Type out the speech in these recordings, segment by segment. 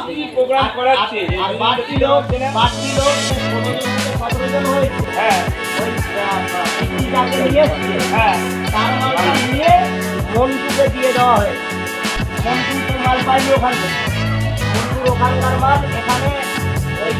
কি প্রোগ্রাম করাচ্ছে আর বাড়তি লোক 15 জন হয়েছে। হ্যাঁ ওই একটি যাকে নিয়ে এসছে, হ্যাঁ তার মালটা নিয়ে মন্টুকে দিয়ে দেওয়া হয়েছে। মন্টু তো মাল পাইনি ওখান থেকে, মন্টুর ওখানকার মাল এখানে ওই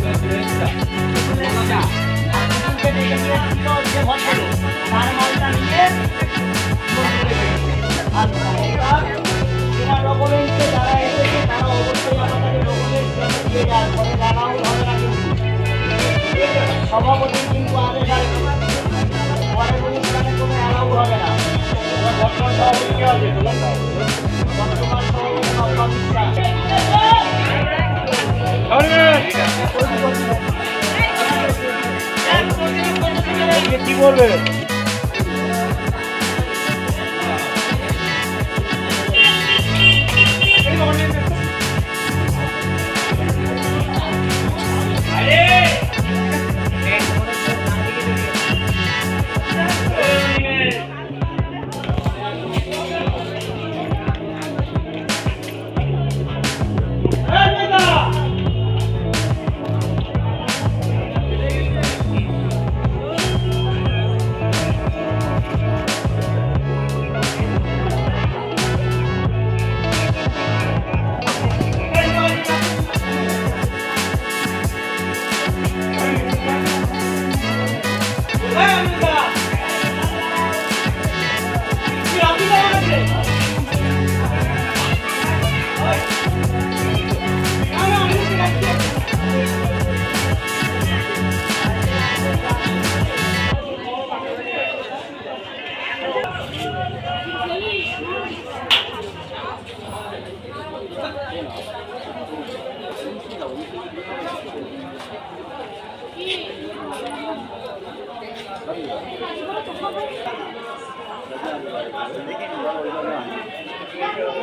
মন্টুকে ডেকে নিয়ে এসছিল যে ভদ্রলোক, তার মালটা নিয়ে মন্টুকে দিয়েছে। আর এবার তোমার ডকুমেন্টসে যারা এসেছে তারা অবশ্যই আমাদের ডকুমেন্টস দিয়ে যাওয়ার পরে জানাও হবে না, কিন্তু সভাপতি কিন্তু আদেশ আসবে পরের অনুষ্ঠানে কোনো অ্যালাউ হবে না। বর্তমান সভাপতি কে আছে? বর্তমান সভাপতি বাপ্পা বিশ্বাস। কি বলবে? দেখে